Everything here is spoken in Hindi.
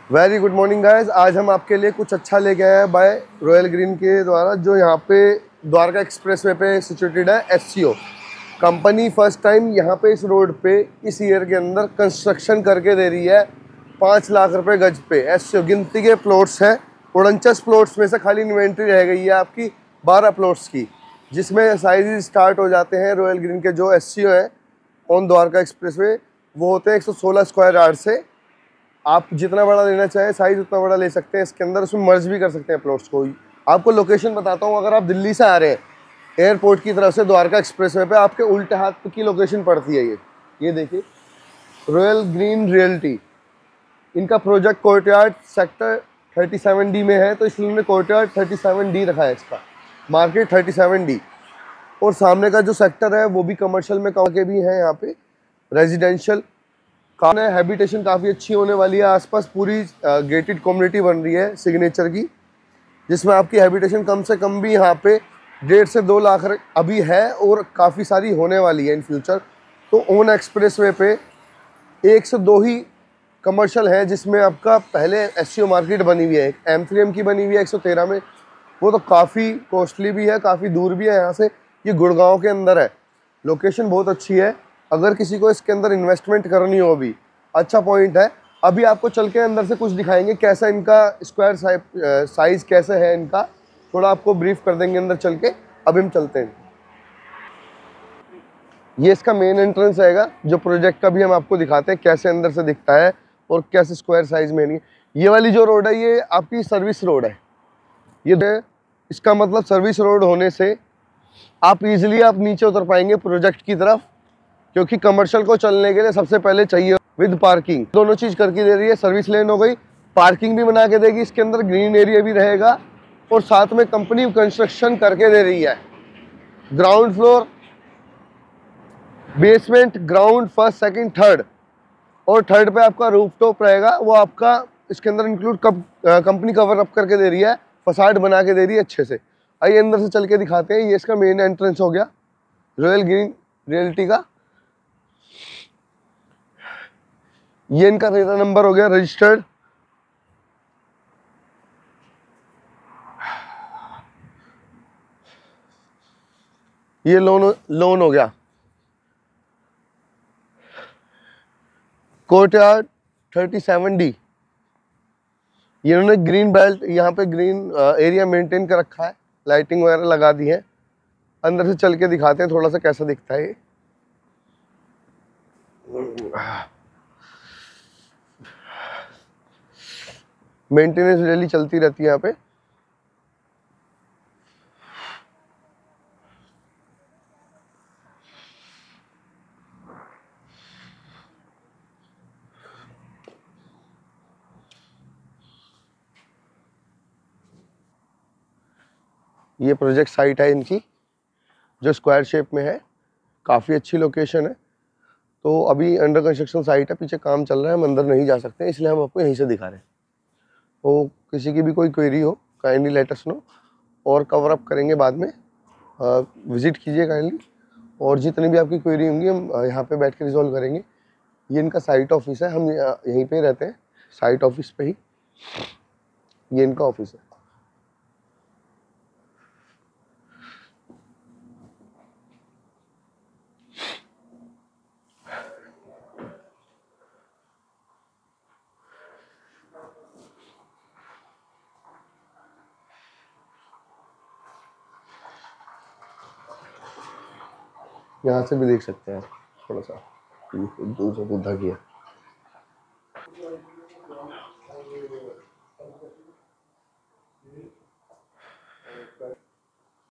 Very good morning guys. आज हम आपके लिए कुछ अच्छा लेके आए हैं बाय रॉयल ग्रीन के द्वारा, जो यहाँ पे द्वारका एक्सप्रेसवे पे सिचुएटेड है। एससीओ कंपनी फर्स्ट टाइम यहाँ पे इस रोड पे इस ईयर के अंदर कंस्ट्रक्शन करके दे रही है 5 लाख रुपए गज पे। एससीओ गिनती के प्लॉट्स हैं, 49 प्लॉट्स में से खाली इन्वेंट्री रह गई है आपकी 12 प्लॉट्स की, जिसमें साइज स्टार्ट हो जाते हैं रॉयल ग्रीन के जो एससीओ है ऑन द्वारका एक्सप्रेसवे, वो होते हैं 116 स्क्वायर यार्ड से। आप जितना बड़ा लेना चाहें साइज उतना बड़ा ले सकते हैं इसके अंदर, उसमें मर्ज भी कर सकते हैं प्लॉट्स को। आपको लोकेशन बताता हूँ, अगर आप दिल्ली से आ रहे हैं एयरपोर्ट की तरफ से द्वारका एक्सप्रेसवे पे, आपके उल्टे हाथ की लोकेशन पड़ती है ये देखिए रॉयल ग्रीन रियल्टी। इनका प्रोजेक्ट कोर्टयार्ड सेक्टर 37D में है, तो इसलिए उन्होंने कोर्टयार्ड 37D रखा है इसका, मार्केट 37D। और सामने का जो सेक्टर है वो भी कमर्शियल में के भी हैं, यहाँ पे रेजिडेंशियल है। हैबिटेशन काफ़ी अच्छी होने वाली है, आसपास पूरी गेटेड कम्युनिटी बन रही है सिग्नेचर की, जिसमें आपकी हैबिटेशन कम से कम भी यहाँ पे 1.5 से 2 लाख अभी है और काफ़ी सारी होने वाली है इन फ्यूचर। तो ऑन एक्सप्रेसवे पे 1 से 2 ही कमर्शियल है, जिसमें आपका पहले एससीओ मार्केट बनी हुई है, एक M3M की बनी हुई है 113 में, वो तो काफ़ी कॉस्टली भी है, काफ़ी दूर भी है यहाँ से। ये गुड़गांव के अंदर है, लोकेशन बहुत अच्छी है। अगर किसी को इसके अंदर इन्वेस्टमेंट करनी हो भी अच्छा पॉइंट है। अभी आपको चल के अंदर से कुछ दिखाएंगे कैसा इनका स्क्वायर साइज कैसे है इनका, थोड़ा आपको ब्रीफ कर देंगे अंदर चल के। अभी हम चलते हैं। ये इसका मेन एंट्रेंस रहेगा, जो प्रोजेक्ट का भी हम आपको दिखाते हैं कैसे अंदर से दिखता है और कैसे स्क्वायर साइज में है। ये वाली जो रोड है ये आपकी सर्विस रोड है। ये इसका मतलब सर्विस रोड होने से आप इजीली आप नीचे उतर पाएंगे प्रोजेक्ट की तरफ, क्योंकि कमर्शियल को चलने के लिए सबसे पहले चाहिए विद पार्किंग। दोनों चीज़ करके दे रही है, सर्विस लेन हो गई, पार्किंग भी बना के देगी इसके अंदर, ग्रीन एरिया भी रहेगा, और साथ में कंपनी कंस्ट्रक्शन करके दे रही है। Ground floor, basement, ground, first, second, third, और थर्ड पे आपका रूफटॉप रहेगा, वो आपका इसके अंदर इंक्लूड कंपनी कवर अप करके दे रही है, फसाड बना के दे रही है अच्छे से। आइए अंदर से चल के दिखाते हैं। ये इसका मेन एंट्रेंस हो गया रॉयल ग्रीन रियल्टी का। ये इनका रेरा नंबर हो गया रजिस्टर्ड। ये लोन हो गया कोर्टयार्ड 37D। इन्होंने ग्रीन बेल्ट यहाँ पे ग्रीन एरिया मेंटेन कर रखा है, लाइटिंग वगैरह लगा दी है। अंदर से चल के दिखाते हैं थोड़ा सा कैसा दिखता है ये। मेंटेनेंस डेली चलती रहती है यहाँ पे। ये प्रोजेक्ट साइट है इनकी, जो स्क्वायर शेप में है, काफ़ी अच्छी लोकेशन है। तो अभी अंडर कंस्ट्रक्शन साइट है, पीछे काम चल रहा है, हम अंदर नहीं जा सकते, इसलिए हम आपको यहीं से दिखा रहे हैं। तो किसी की भी कोई क्वेरी हो काइंडली लेट अस नो, और कवर अप करेंगे बाद में। विजिट कीजिए काइंडली, और जितनी भी आपकी क्वेरी होंगी हम यहाँ पे बैठ के रिजॉल्व करेंगे। ये इनका साइट ऑफिस है, हम यहीं पे रहते हैं साइट ऑफिस पे ही, ये इनका ऑफिस है। यहाँ से भी देख सकते हैं थोड़ा सा दूर से बुद्धा किया।